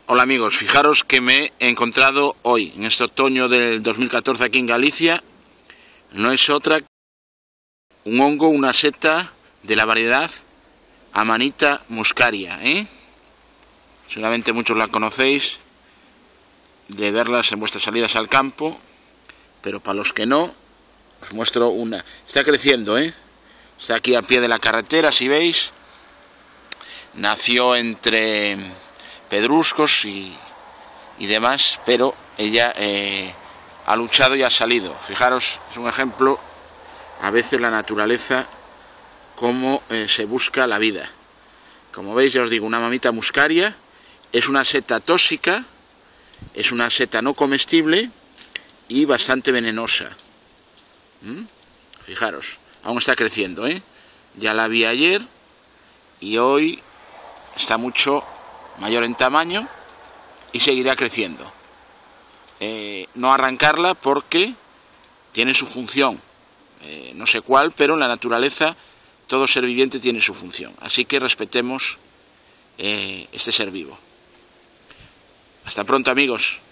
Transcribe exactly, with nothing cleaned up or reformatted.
Hola amigos, fijaros que me he encontrado hoy, en este otoño del dos mil catorce aquí en Galicia, no es otra que un hongo, una seta de la variedad Amanita muscaria, ¿eh? Seguramente muchos la conocéis de verlas en vuestras salidas al campo, pero para los que no, os muestro una. Está creciendo, ¿eh? Está aquí al pie de la carretera, si veis. Nació entre pedruscos y, y demás, pero ella eh, ha luchado y ha salido. Fijaros, es un ejemplo, a veces la naturaleza, cómo eh, se busca la vida. Como veis, ya os digo, una Amanita muscaria es una seta tóxica, es una seta no comestible y bastante venenosa. ¿Mm? Fijaros, aún está creciendo, ¿eh? Ya la vi ayer y hoy está mucho mayor en tamaño y seguirá creciendo. Eh, no arrancarla porque tiene su función, eh, no sé cuál, pero en la naturaleza todo ser viviente tiene su función, así que respetemos eh, este ser vivo. Hasta pronto amigos.